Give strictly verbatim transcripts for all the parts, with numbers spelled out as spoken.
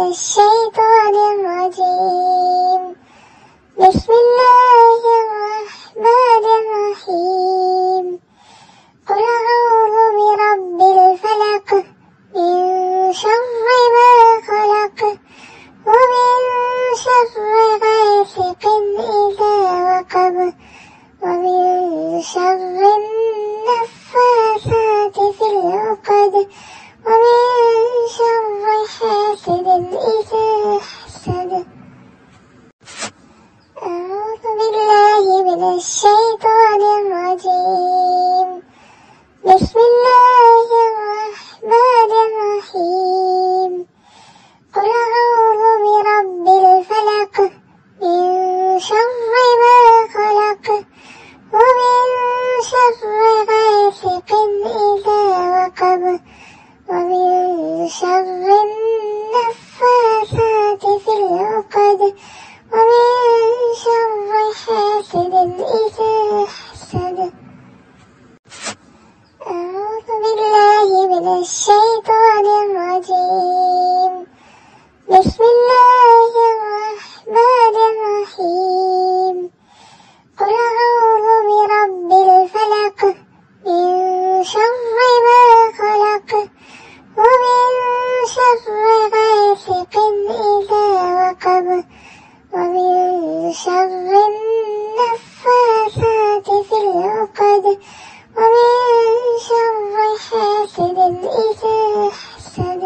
الشيطان الرجيم. بسم الله الرحمن الرحيم. قل أعوذ برب الفلق من شر ما خلق ومن شر غاسق إذا وقب ومن شر النفاثات في العقد ومن شر حاسد إذا حسد. أعوذ بالله من الشيطان الرجيم. بسم الله الرحمن الرحيم. قل أعوذ برب الفلق من شر ما خلق ومن شر غاسق إذا وقب ومن شر النفاثات في العقد ومن شر حاسد إذا حسد. أعوذ بالله من الشيطان الرجيم. بسم الله الرحمن الرحيم. قل أعوذ برب الفلق من شر ما خلق ومن شر غاسق إذا وقب ومن شر النفاثات في العقد ومن شر حاسد إذا حسد.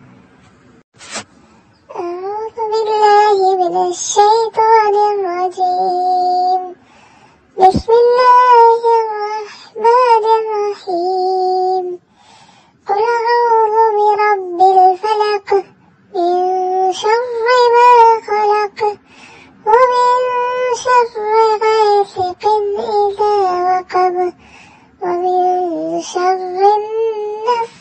أعوذ بالله من الشيطان الرجيم. بسم الله الرحمن الرحيم. قل أعوذ برب الفلق من شر ما خلق ومن شر غاسق إذا وقب ومن شر النفاثات